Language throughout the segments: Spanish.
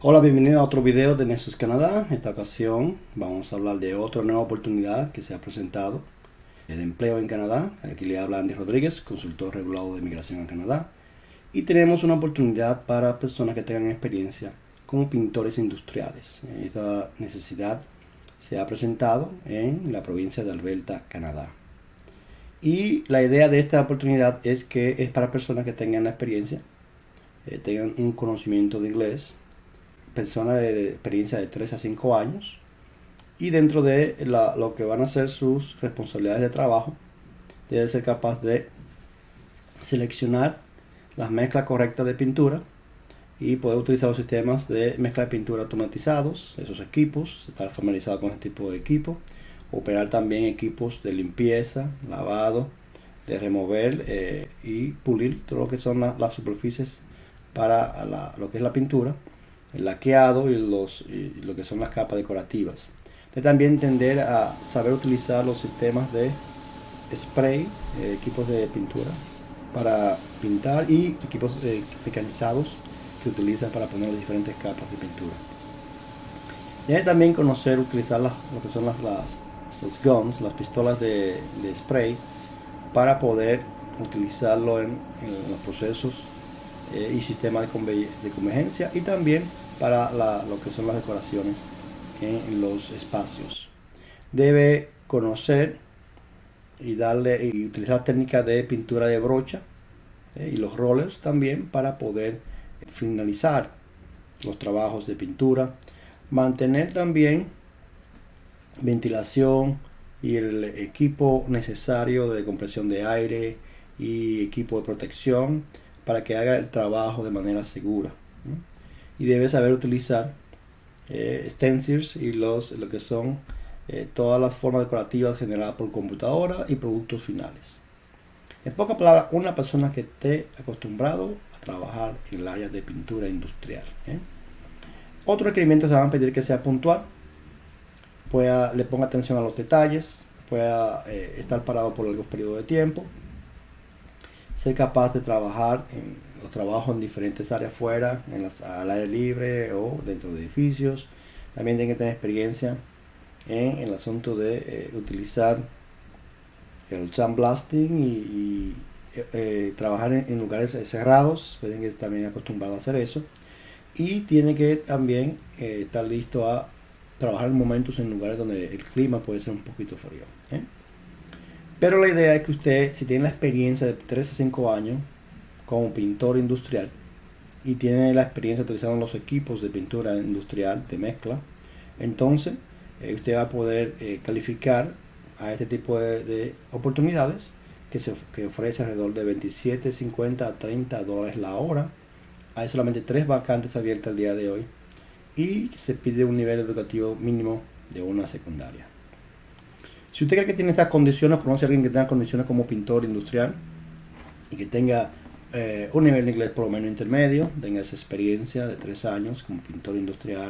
Hola, bienvenido a otro video de Nexus Canadá. En esta ocasión vamos a hablar de otra nueva oportunidad que se ha presentado de empleo en Canadá. Aquí le habla Andy Rodríguez, consultor regulado de migración en Canadá. Y tenemos una oportunidad para personas que tengan experiencia como pintores industriales. Esta necesidad se ha presentado en la provincia de Alberta, Canadá. Y la idea de esta oportunidad es que es para personas que tengan la experiencia, tengan un conocimiento de inglés, personas de experiencia de 3 a 5 años, y dentro de lo que van a ser sus responsabilidades de trabajo, debe ser capaz de seleccionar las mezclas correctas de pintura y poder utilizar los sistemas de mezcla de pintura automatizados, esos equipos, estar familiarizado con ese tipo de equipo, operar también equipos de limpieza, lavado, de remover y pulir todo lo que son las superficies para lo que es la pintura, el laqueado y lo que son las capas decorativas. De también entender a saber utilizar los sistemas de spray, equipos de pintura para pintar, y equipos mecanizados que utilizan para poner las diferentes capas de pintura. Debe también conocer utilizar lo que son los guns, las pistolas de spray, para poder utilizarlo en los procesos y sistemas de convergencia, y también para lo que son las decoraciones en los espacios. Debe conocer y utilizar técnicas de pintura de brocha y los rollers también para poder finalizar los trabajos de pintura. Mantener también ventilación y el equipo necesario de compresión de aire y equipo de protección para que haga el trabajo de manera segura. Y debe saber utilizar stencils y lo que son todas las formas decorativas generadas por computadora y productos finales. En pocas palabras, una persona que esté acostumbrado a trabajar en el área de pintura industrial. Otros requerimientos se van a pedir que sea puntual, le ponga atención a los detalles, pueda estar parado por largos periodos de tiempo, ser capaz de trabajar en los trabajos en diferentes áreas fuera, al aire libre o dentro de edificios. También tiene que tener experiencia en el asunto de utilizar el sandblasting y trabajar en lugares cerrados. Tienen que estar también acostumbrado a hacer eso, y tiene que también estar listo a trabajar en momentos en lugares donde el clima puede ser un poquito frío. Pero la idea es que usted, si tiene la experiencia de 3 a 5 años como pintor industrial y tiene la experiencia utilizando los equipos de pintura industrial de mezcla, entonces usted va a poder calificar a este tipo de oportunidades que ofrece alrededor de $27.50 a $30 la hora. Hay solamente 3 vacantes abiertas el día de hoy y se pide un nivel educativo mínimo de una secundaria. Si usted cree que tiene estas condiciones, conoce a alguien que tenga condiciones como pintor industrial y que tenga un nivel de inglés por lo menos intermedio, tenga esa experiencia de 3 años como pintor industrial,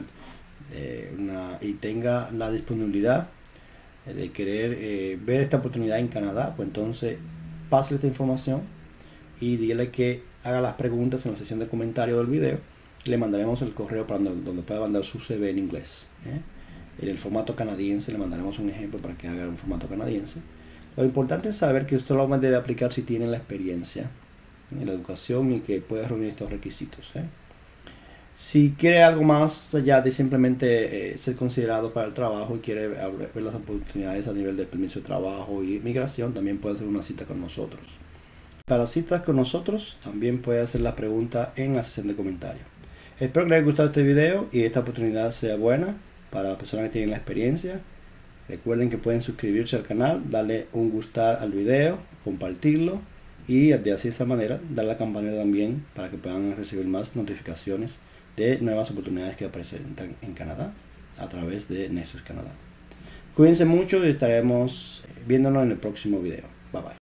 y tenga la disponibilidad de querer ver esta oportunidad en Canadá, pues entonces pásale esta información y dígale que haga las preguntas en la sección de comentarios del video. Le mandaremos el correo para donde pueda mandar su CV en inglés. En el formato canadiense le mandaremos un ejemplo para que haga un formato canadiense. Lo importante es saber que usted lo debe aplicar si tiene la experiencia en la educación y que puede reunir estos requisitos. Si quiere algo más allá de simplemente ser considerado para el trabajo y quiere ver las oportunidades a nivel de permiso de trabajo y migración, también puede hacer una cita con nosotros. Para citas con nosotros también puede hacer la pregunta en la sección de comentarios. Espero que les haya gustado este video y esta oportunidad sea buena para las personas que tienen la experiencia. Recuerden que pueden suscribirse al canal, darle un gustar al video, compartirlo, y de así, de esa manera, dar la campanita también para que puedan recibir más notificaciones de nuevas oportunidades que presentan en Canadá a través de Nexus Canadá. Cuídense mucho y estaremos viéndonos en el próximo video. Bye bye.